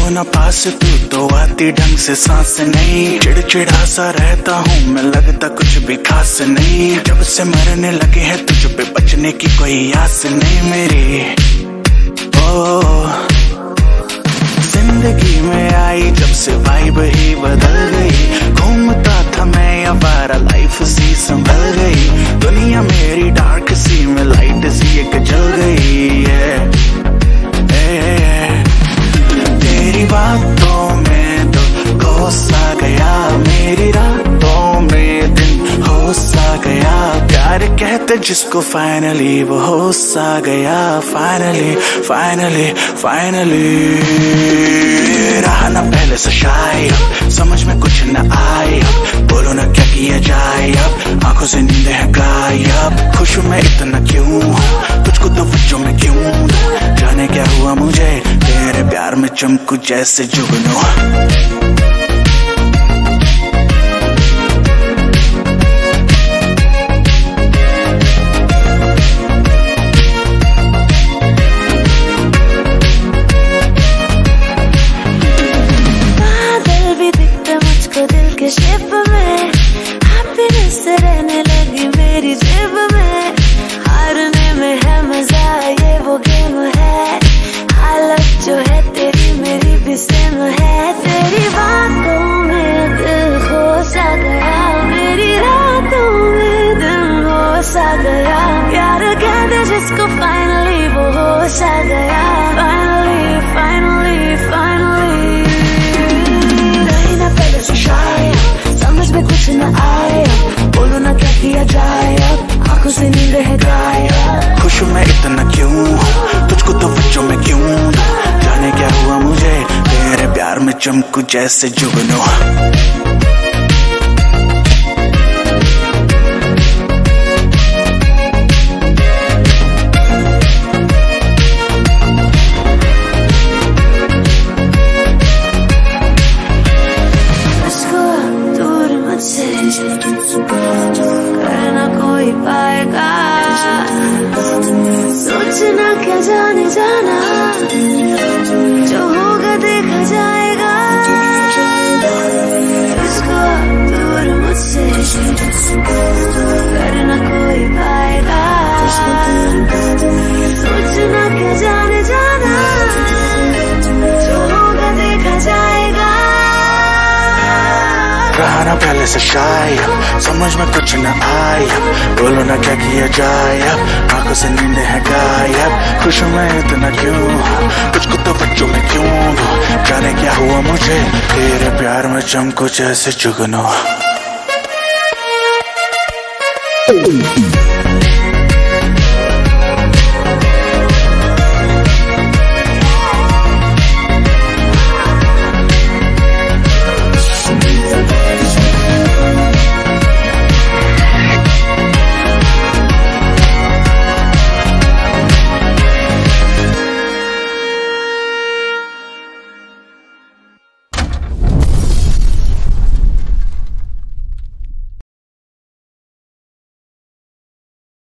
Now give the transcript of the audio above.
ना पास तू तो आती ढंग से सांस नहीं। चिड़चिड़ा सा रहता हूँ मैं, लगता कुछ भी खास नहीं। जब से मरने लगे हैं तुझ पे बचने की कोई आस नहीं मेरी। ओ जिंदगी में आई जब से वाइब ही बदल गई। घूमता था मैं आवारा, लाइफ सी संभल गई। दुनिया मेरी डार्क सी में लाइट सी एक जल गई है। तेरी बातों में तो होश आ गया, मेरी रातों में दिन होश आ गया। प्यार कहते जिसको फाइनली वो होश आ गया। फाइनली फाइनली फाइनली रहा ना पहले से शायद, समझ में कुछ न आए। बोलो ना क्या किया जाए अब, आंखों से नींद है गायब। खुश मैं इतना क्यों, तुझको तो बच्चों में क्यों। जाने क्या हुआ मुझे, तेरे प्यार में चमकू जैसे जुगनू। शेप में हैप्पीनेस रहने लगी मेरी जेब में। हारने में है मजा, ये वो गेम है। हालत जो है तेरी मेरी भी सेम है। तेरी बातों में दिल खो सा गया, मेरी रातों में दिल हो सा गया। प्यार कहते जिसको फाइनली वो होश आ गया। फाइनली फाइनली फाइनली रही ना पहले से शायद, समझ में कुछ न आए। बोलो ना क्या किया जाए अब, आंखों से नींद है गायब। खुश मैं इतना क्यों, तुझको तो बच्चों में क्यों। जाने क्या हुआ मुझे, तेरे प्यार में चमकू जैसे जुगनू। करना कोई पाएगा, सोचना क्या जाने जाना। जो होगा देखा जाएगा, इसको दूर मुझसे करना कोई पाएगा। सोचना क्या जाने जाना, जो होगा देखा जाएगा। रहा ना पहले से शायद, समझ में कुछ न आया। बोलो ना क्या किया जाए अब, आंखों से नींद है गायब। खुश मैं इतना क्यों, तुझको तो बच्चों में क्यों। जाने क्या हुआ मुझे, तेरे प्यार में चमकू जैसे जुगनू।